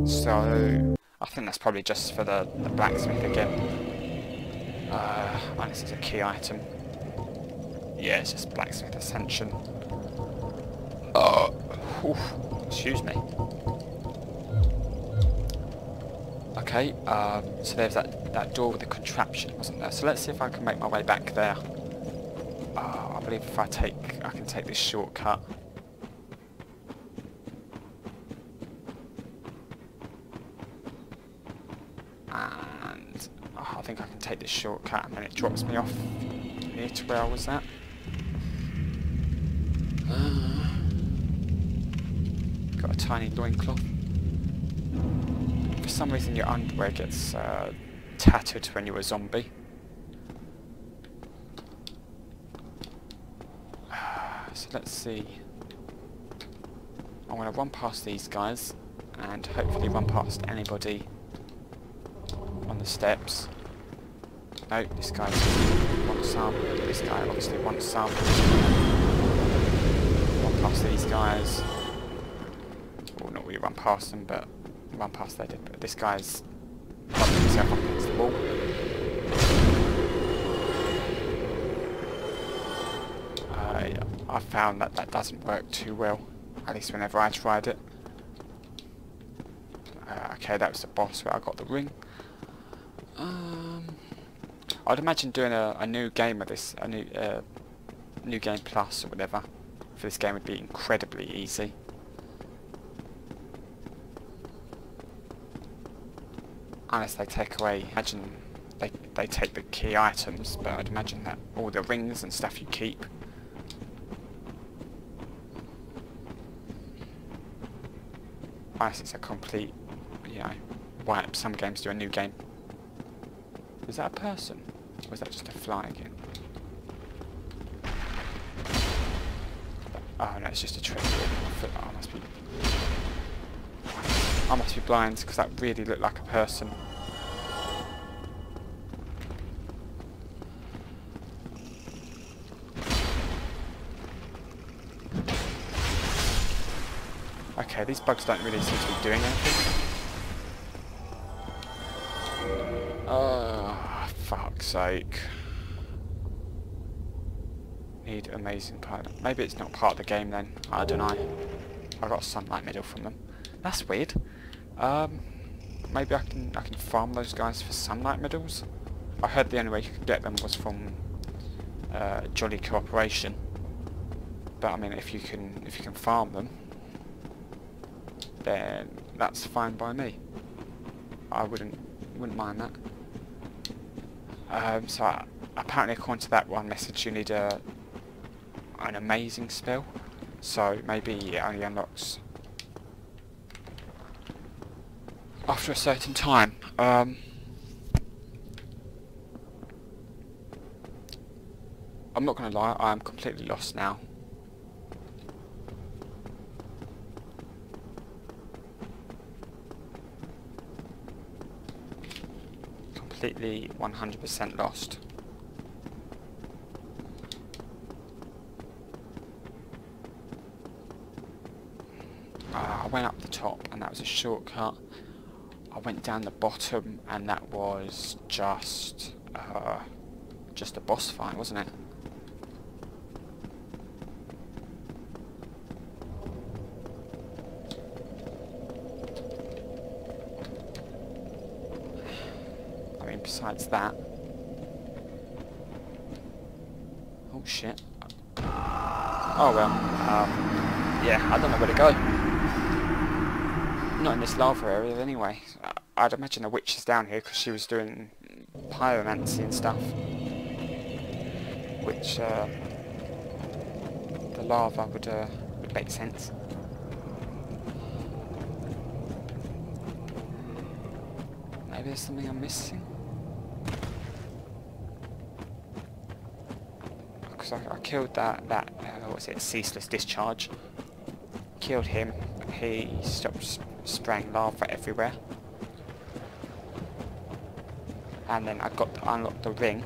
So I think that's probably just for the blacksmith again. And this is a key item. Yeah, it's just blacksmith ascension. Excuse me. Okay, so there's that door with the contraption, wasn't there? So let's see if I can make my way back there. I believe if I can take this shortcut. And I think I can take this shortcut and then it drops me off here to where I was at. Got a tiny loincloth. For some reason your underwear gets tattooed when you're a zombie. So let's see. I'm going to run past these guys and hopefully run past anybody on the steps. No, this guy wants some. This guy obviously wants some. Run past these guys. Well, not really run past them, but run past they did. But this guy's bumping himself up against the wall. I found that doesn't work too well, at least whenever I tried it. Okay, that was the boss where I got the ring. I'd imagine doing a new game of this, a new game plus or whatever, for this game would be incredibly easy. Unless they take away, imagine they take the key items, but I'd imagine that all the rings and stuff you keep. Unless it's a complete, you know, wipe. Some games do a new game. Is that a person? Or is that just a fly again? Oh no, it's just a trick. I must be blind because that really looked like a person. Okay, these bugs don't really seem to be doing anything. Oh, fuck's sake. Need amazing pilot. Maybe it's not part of the game then. I don't know. I got a sunlight medal from them. That's weird. Maybe I can farm those guys for sunlight medals. I heard the only way you could get them was from Jolly Cooperation. But I mean, if you can farm them, then that's fine by me. I wouldn't mind that. So apparently, according to that one message, you need an amazing spell. So maybe it only unlocks after a certain time. I'm not going to lie, I'm completely lost now. Completely 100% lost. I went up the top and that was a shortcut. I went down the bottom and that was just a boss fight, wasn't it? I mean, besides that... Oh shit. Oh well, yeah, I don't know where to go. Not in this lava area anyway. I'd imagine the witch is down here because she was doing pyromancy and stuff. Which, the lava would make sense. Maybe there's something I'm missing? Because I killed that what was it, ceaseless discharge. Killed him, he stopped spraying lava everywhere. And then I got to unlock the ring.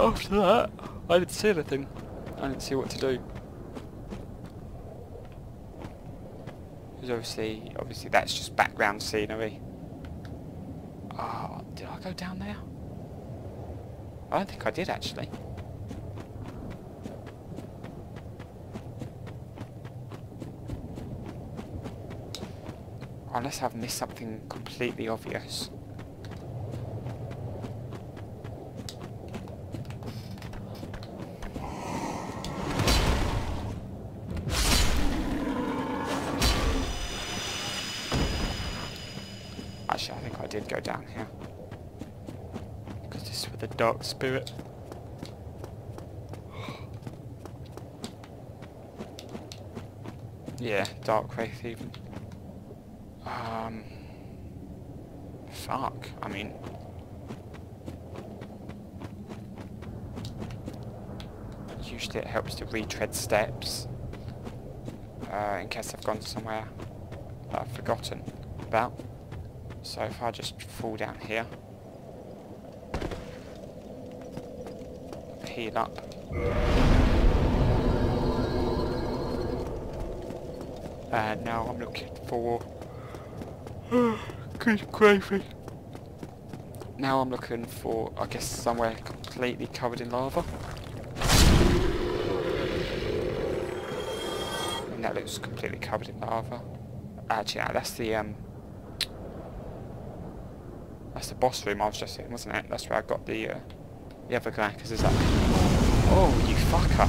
after that, I didn't see anything. I didn't see what to do. Because obviously that's just background scenery. Oh, did I go down there? I don't think I did actually. Unless I've missed something completely obvious. Actually, I think I did go down here. Because this is with the dark spirit. Yeah, dark wraith even. Fuck, I mean... Usually it helps to retread steps. In case I've gone somewhere that I've forgotten about. So if I just fall down here, heal up, and now I'm looking for good gravy. Now I'm looking for, I guess, somewhere completely covered in lava. And that looks completely covered in lava. Actually, no, that's the boss room I was just in, wasn't it? That's where I got the other guy, because there's that... Oh, you fucker!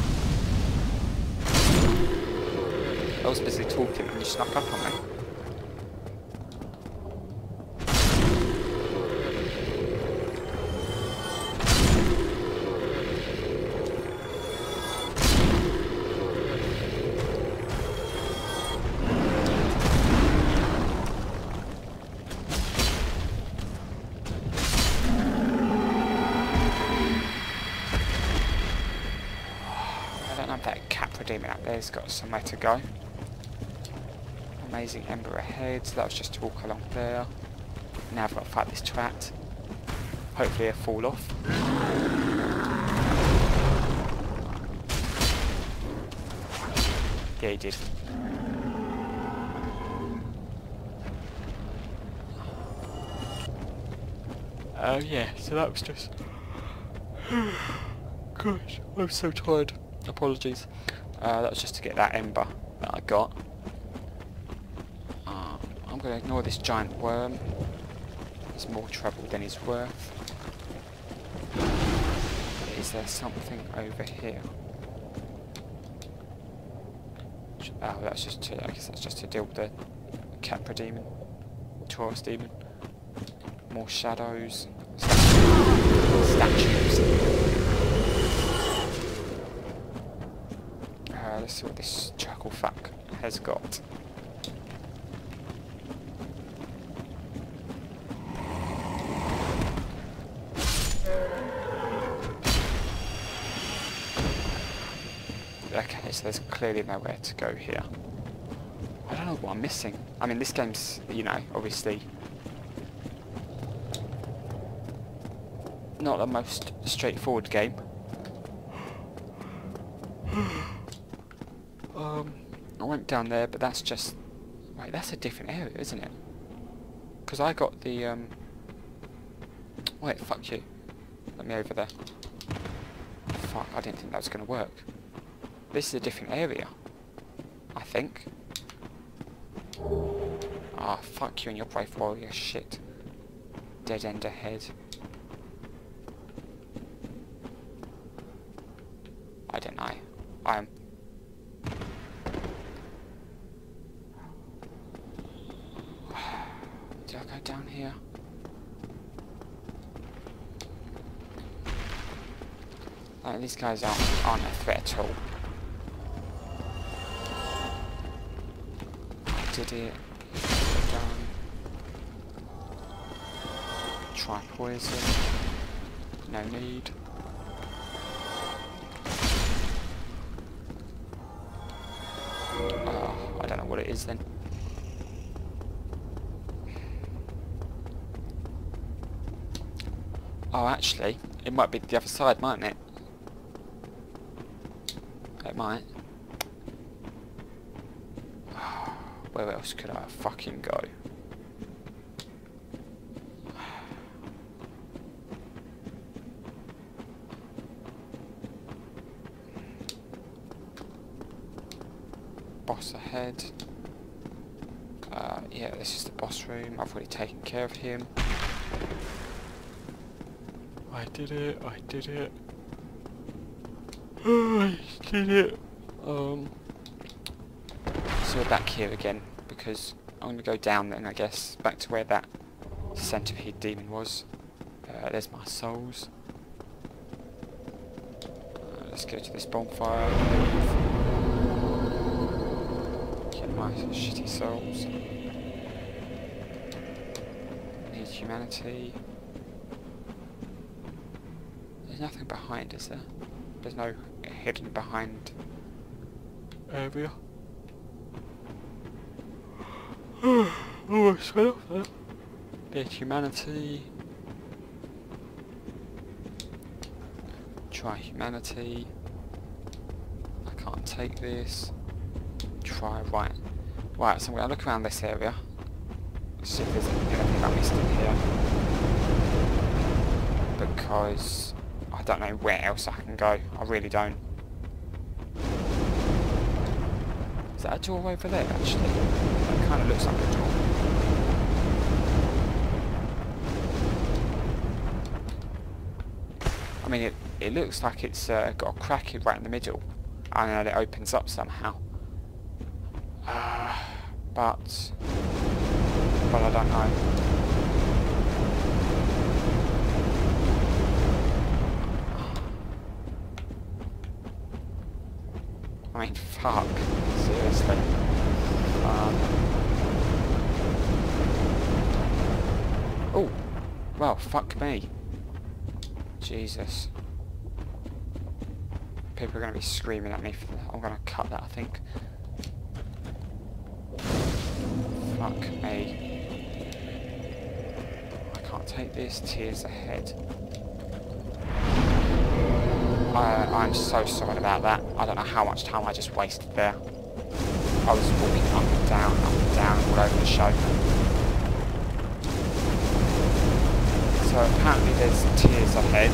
I was busy talking and you snuck up on me. That Capra demon up there's got somewhere to go. Amazing Ember ahead, so that was just to walk along there. Now I've got to fight this twat. Hopefully he'll fall off. Yeah, he did. Oh yeah, so that was just... Gosh, I'm so tired. Apologies. That was just to get that ember that I got. I'm going to ignore this giant worm. There's more trouble than he's worth. Is there something over here? Oh, that's just to, I guess that's just to deal with the Capra demon. Taurus demon. More shadows. Statues. Let's see what this chuckle fuck has got. Okay, so there's clearly nowhere to go here. I don't know what I'm missing. I mean, this game's, you know, obviously not the most straightforward game. I went down there, but that's just... Wait, that's a different area, isn't it? Because I got the, Wait, fuck you. Let me over there. Fuck, I didn't think that was going to work. This is a different area. I think. Ah, fuck you and your brave warrior shit. Dead end ahead. I don't know. Did I go down here? These guys aren't a threat at all. I did it. Done. Try poison. No need. I don't know what it is then. Oh, actually, it might be the other side, mightn't it? it might. Where else could I fucking go? Boss ahead. Yeah, this is the boss room. I've already taken care of him. I did it. I did it. I did it. So we're back here again because I'm going to go down then, I guess, back to where that centipede demon was. There's my souls. Let's go to this bonfire. Get my shitty souls. Need humanity. There's nothing behind, is there? There's no hidden behind area. Oh, I got off that. Bit of humanity. Try humanity. I can't take this. Try right. Right, so I'm going to look around this area. See if there's anything I missed in here. Because I don't know where else I can go. I really don't. Is that a door over there, actually? That kind of looks like a door. I mean, it looks like it's got a crack right in the middle. And then it opens up somehow. But I don't know. I mean, fuck. Seriously. Oh, well, fuck me. Jesus. People are going to be screaming at me for that. I'm going to cut that, I think. Fuck me. I can't take this. Tears ahead. I'm so sorry about that. I don't know how much time I just wasted there. I was walking up and down, all over the show. So apparently there's tears ahead.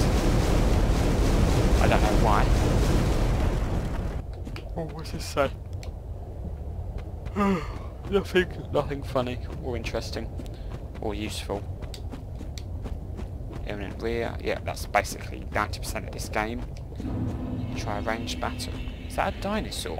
I don't know why. Oh, what's this say? Nothing funny or interesting or useful. Imminent rear. Yeah, that's basically 90% of this game. Try a ranged battle. Is that a dinosaur?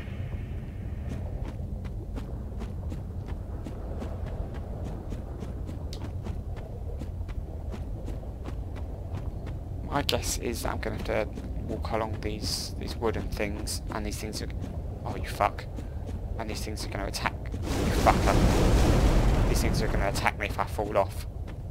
My guess is I'm going to have to walk along these wooden things, and these things are... Oh, you fuck. And these things are going to attack... You fucker. These things are going to attack me if I fall off.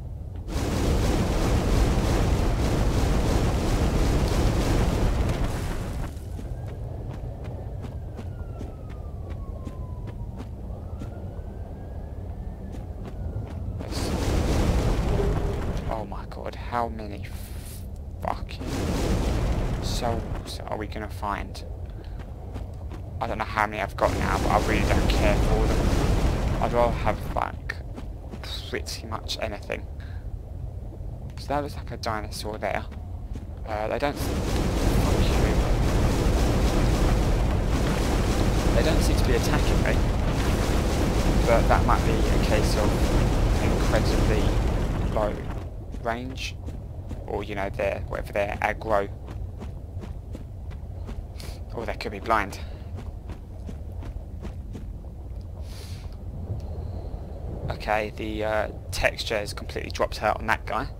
Oh my god, how many fucking souls are we going to find? I don't know how many I've got now, but I really don't care for them. I'd rather have, like, pretty much anything. So that looks like a dinosaur there. They don't... They don't seem to be attacking me. But that might be a case of incredibly low range. Or, you know, whatever their aggro. Or they could be blind. Okay, the texture has completely dropped out on that guy.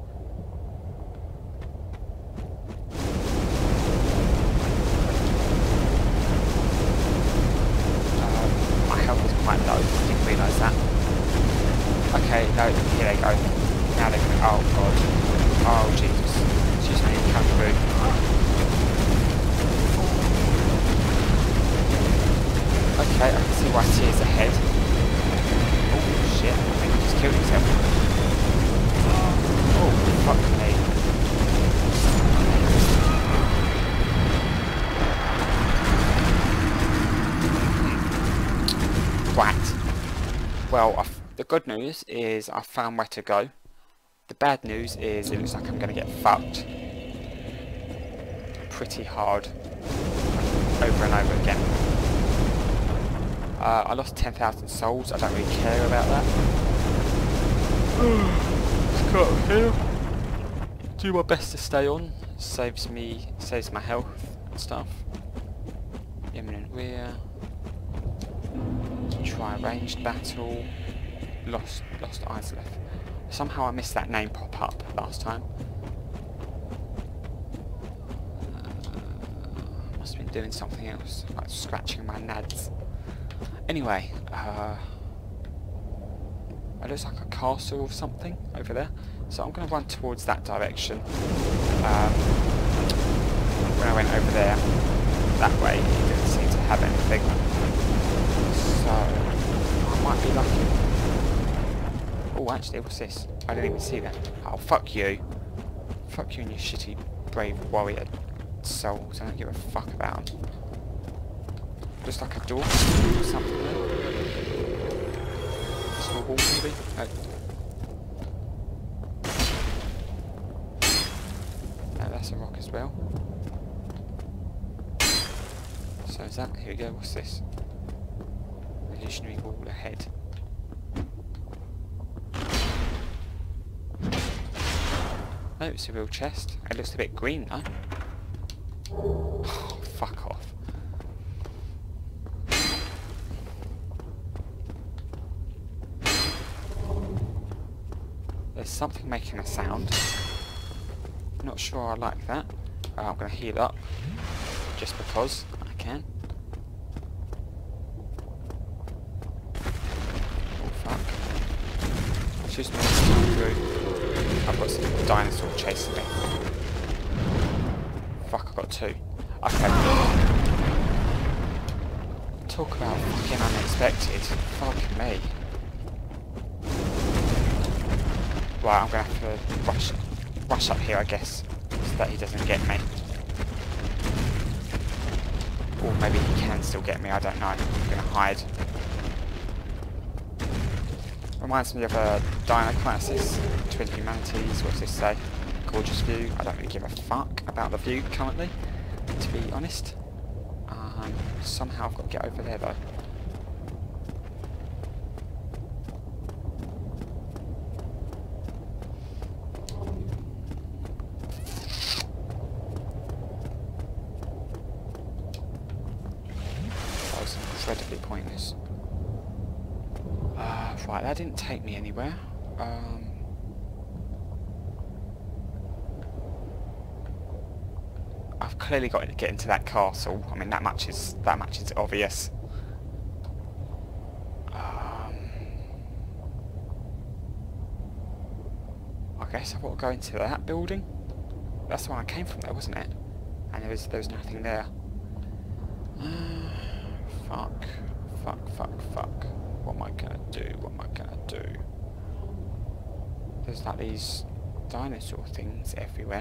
My health is quite low, I didn't realise that. Okay, no, here they go. Now they're going to... Oh god. Oh Jesus. She's going to come through. Okay, I can see why Tears ahead. Oh shit, I think he just killed himself. Oh, fuck me. twat. Well, the good news is I found where to go. The bad news is it looks like I'm going to get fucked pretty hard over and over again. I lost 10,000 souls. I don't really care about that. Let's cut here. Do my best to stay on. Saves my health and stuff. Imminent rear. Try ranged battle. Lost Isleth. Somehow I missed that name pop up last time. Must have been doing something else, like scratching my nads. Anyway, it looks like a castle or something over there. So I'm going to run towards that direction. When I went over there, that way, it didn't seem to have anything. So, I might be lucky. Oh, actually, what's this? I didn't even see that. Oh, fuck you. Fuck you and your shitty brave warrior souls. I don't give a fuck about them. Just like a door or something there. Just a wall, maybe? No, that's a rock as well. So is that? Here we go. What's this? Illusionary wall ahead. No, it's a real chest. It looks a bit green though. Oh, fuck off. There's something making a sound. Not sure I like that. I'm going to heal up. Just because I can. Oh fuck. It's just me through. I've got some dinosaur chasing me. Fuck, I got two. Okay. Talk about fucking unexpected. Fuck me. Right, I'm gonna have to rush up here, I guess, so that he doesn't get me. Or maybe he can still get me, I don't know. I'm gonna hide. Reminds me of a Dino Crisis, Twin Humanities, what's this say? Gorgeous view. I don't really give a fuck about the view currently, to be honest. Somehow I've got to get over there though. That was incredibly pointless. Right, that didn't take me anywhere. I've clearly got to get into that castle. I mean, that much is obvious. I guess I've got to go into that building. That's the one I came from, there, wasn't it? And there was nothing there. Fuck. What am I gonna do? There's like these dinosaur things everywhere.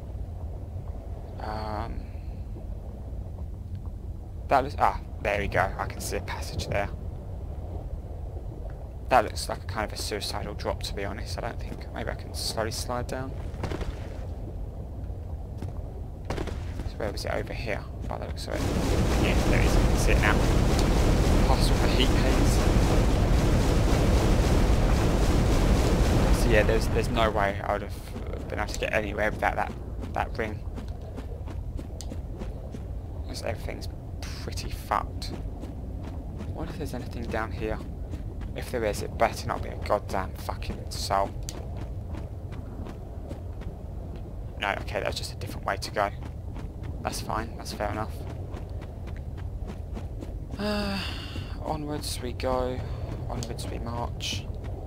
That looks... there we go. I can see a passage there. That looks like a kind of a suicidal drop, to be honest. I don't think... Maybe I can slowly slide down. So where was it? Over here. By the looks of it. Yeah, there it is. I can see it now. Past all the heat haze. So yeah, there's no way I would have been able to get anywhere without that ring. Because everything's pretty fucked. What if there's anything down here? If there is, it better not be a goddamn fucking soul. No, okay, that's just a different way to go. That's fine, that's fair enough. Onwards we go, onwards we march.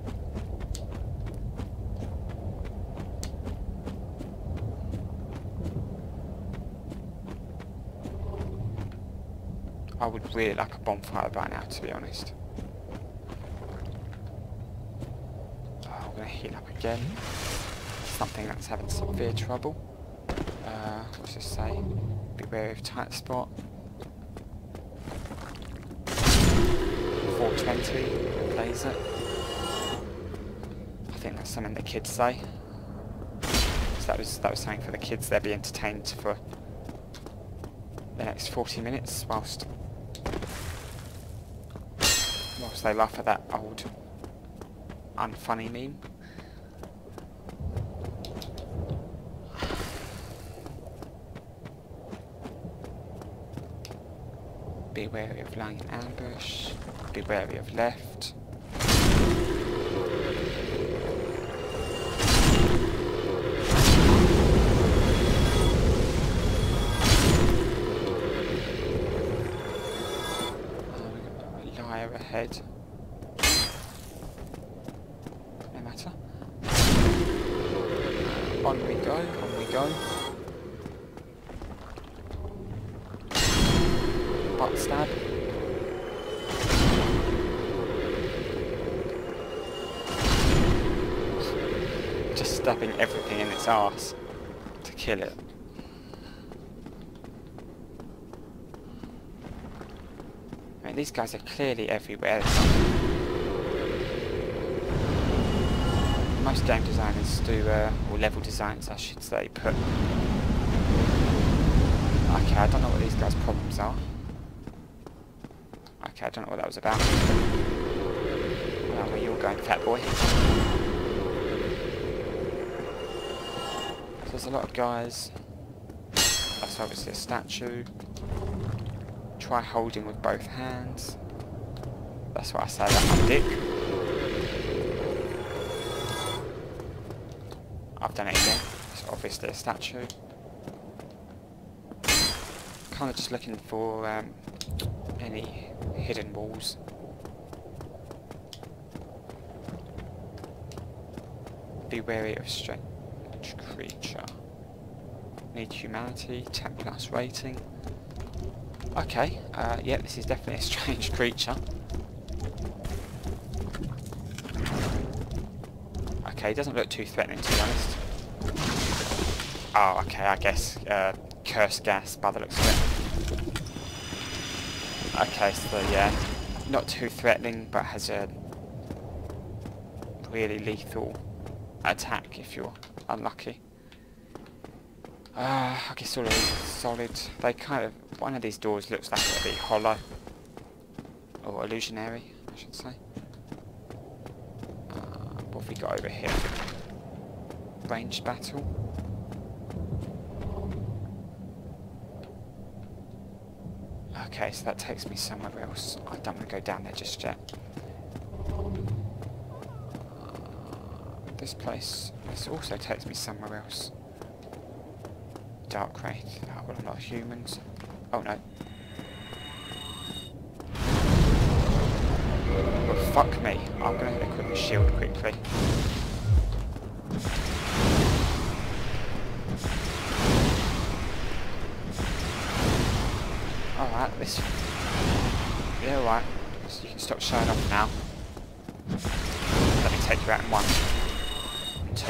I would really like a bonfire by now, to be honest. I'm going to heal up again. Something that's having severe trouble. What's this say? Beware of tight spot. 420. 20 plays it. I think that's something the kids say. So that was something for the kids. They'll be entertained for the next 40 minutes whilst they laugh at that old unfunny meme. Be wary of lying in ambush. Be wary of left. Liar ahead. No matter. On we go, on we go. Butt stab. Just stabbing everything in its arse to kill it. I mean, these guys are clearly everywhere. Most game designers do, or level designers I should say, put... Okay, I don't know what these guys' problems are. Okay, I don't know what that was about. Well, where you're going, fat boy. So there's a lot of guys. That's obviously a statue. Try holding with both hands. That's what I say about my dick. I've done it again. It's obviously a statue. Kind of just looking for any hidden walls. Be wary of strange creature. Need humanity, 10+ rating. Okay, yeah, this is definitely a strange creature. Okay, it doesn't look too threatening to be honest. Oh, okay, I guess curse gas by the looks of it. Okay, so yeah, not too threatening, but has a really lethal attack if you're unlucky. I guess all of these are solid. They kind of, one of these doors looks like it'll be hollow. Or illusionary, I should say. What have we got over here? Ranged battle. Okay, so that takes me somewhere else. I don't want to go down there just yet. This place, this also takes me somewhere else. Dark Wraith. Oh, well, a lot of humans. Oh no. Well, fuck me. I'm going to equip a shield quickly. Alright, this... Yeah, alright. So you can stop showing off now. Let me take you out in 1. 2.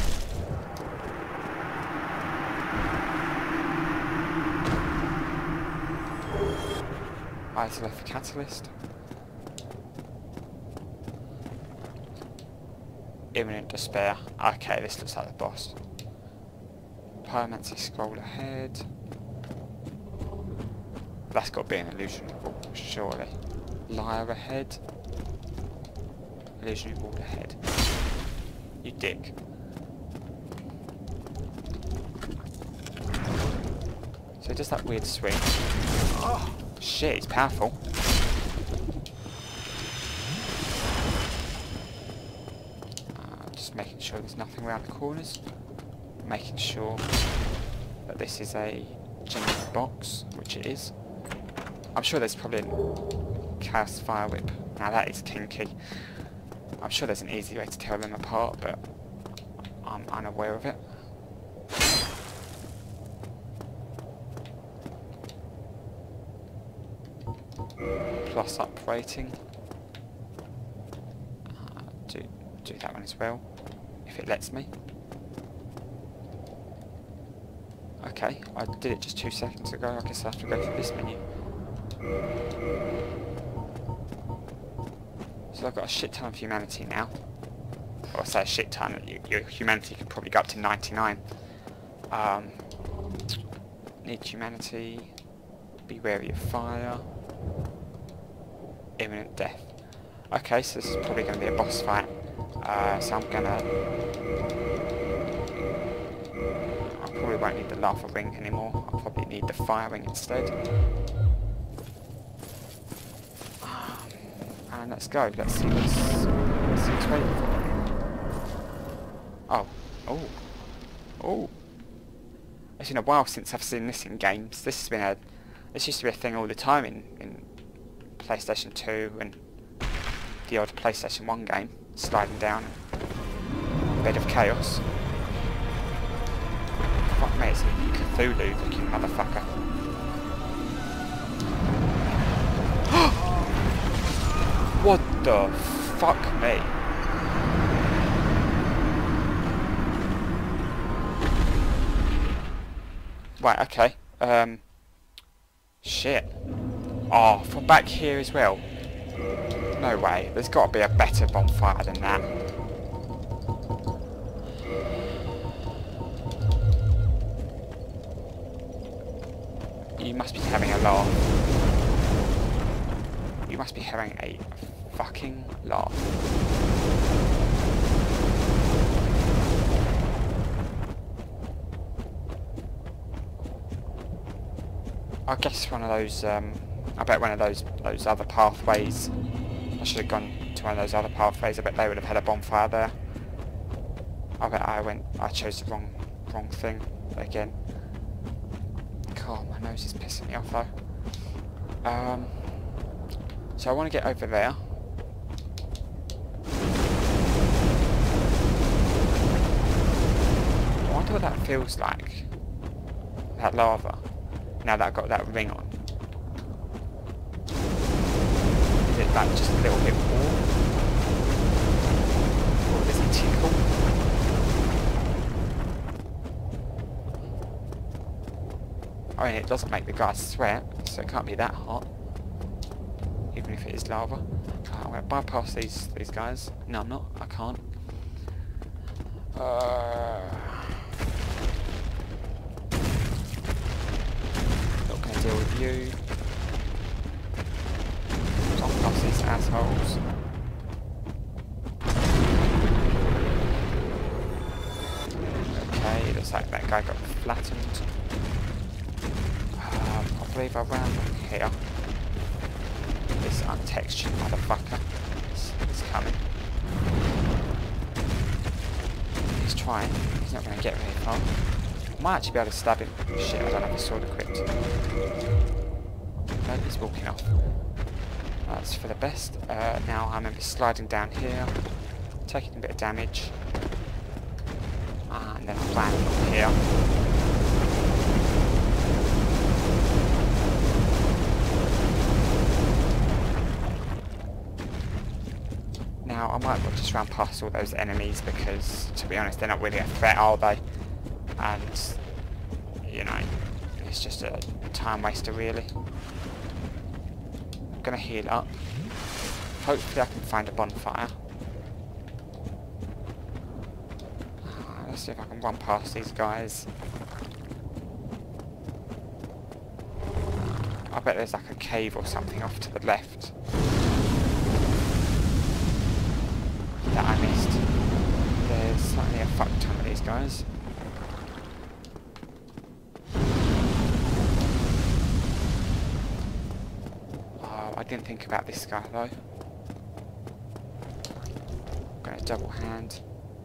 Eyes left catalyst. Imminent despair. Okay, this looks like the boss. Pyromancy scroll ahead. That's got to be an illusionary wall, surely. Liar ahead. Illusionary wall ahead. You dick. So it does that weird swing. Oh, shit, it's powerful. Just making sure there's nothing around the corners. Making sure that this is a genuine box, which it is. I'm sure there's probably a Chaos Fire Whip. Now that is kinky. I'm sure there's an easy way to tell them apart, but I'm unaware of it. Plus up rating. Do that one as well, if it lets me. Okay, I did it just 2 seconds ago. I guess I have to go through this menu. So I've got a shit ton of humanity now. Or I say a shit ton, your humanity can probably go up to 99. Need humanity. Be wary of fire. Imminent death. Okay, so this is probably going to be a boss fight. So I'm going to... I probably won't need the lava ring anymore. I'll probably need the fire ring instead. And let's go. Let's see what's waiting for. Oh. Oh. Oh. It's been a while since I've seen this in games. This used to be a thing all the time in PlayStation 2 and the old PlayStation 1 game. Sliding down a bed of chaos. Fuck me, it's a Cthulhu looking motherfucker. What the fuck me? Right, okay. Shit. Oh, from back here as well. No way. There's got to be a better bonfire than that. You must be having a laugh. You must be having a fucking laugh. I guess one of those, I bet one of those other pathways, I should have gone to one of those other pathways, I bet they would have had a bonfire there. I bet I chose the wrong thing again. God, my nose is pissing me off though. So I want to get over there. I wonder what that feels like. That lava. Now that I've got that ring on. Is it like just a little bit warm? Or does it tickle? I mean, it doesn't make the guys sweat, so it can't be that hot. Even if it is lava. I'm going to bypass these guys. No, I'm not. I can't. Not going to deal with you. Bypass these assholes. Okay, looks like that guy got flattened. I believe I ran here. This untextured motherfucker is coming. He's trying. He's not going to get very far. I might actually be able to stab him. Shit, I don't have a sword equipped. No, he's walking off. That's for the best. Now I'm sliding down here, taking a bit of damage. And then I'm landing up here. Now, I might just run past all those enemies because, to be honest, they're not really a threat, are they? And, you know, it's just a time waster, really. I'm going to heal up. Hopefully I can find a bonfire. Let's see if I can run past these guys. I bet there's like a cave or something off to the left. That I missed. There's certainly a fuck ton of these guys. Oh, I didn't think about this guy though. I'm going to double hand.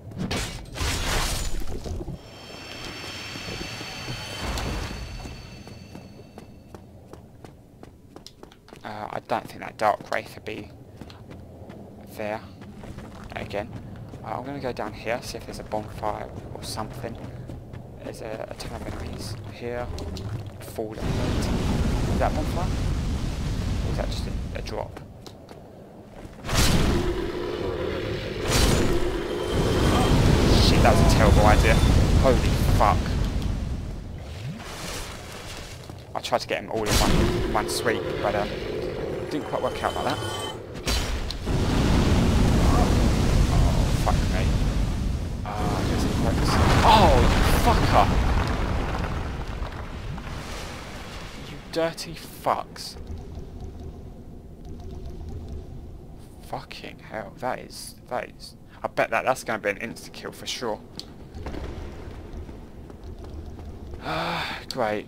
I don't think that Dark Wraith would be there. Again, I'm going to go down here, see if there's a bonfire or something. There's a ton of enemies here. Fallen. Is that a bonfire? Or is that just a drop? Shit, that was a terrible idea. Holy fuck. I tried to get them all in one sweep, but didn't quite work out like that. dirty fucks. Fucking hell, that is... I bet that's going to be an insta-kill for sure. Great.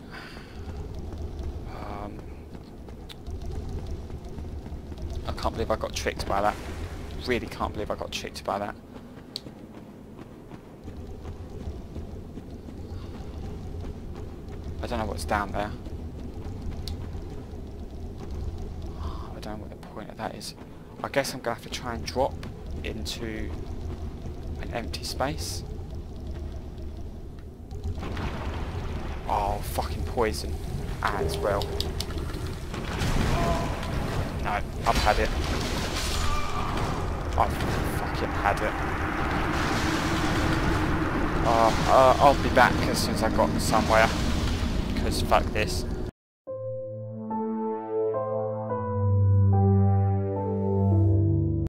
I can't believe I got tricked by that. Really can't believe I got tricked by that. I don't know what's down there. I don't know what the point of that is. I guess I'm going to have to try and drop into an empty space. Oh, fucking poison as well. No, I've had it. I've fucking had it. I'll be back as soon as I got somewhere. Because fuck this.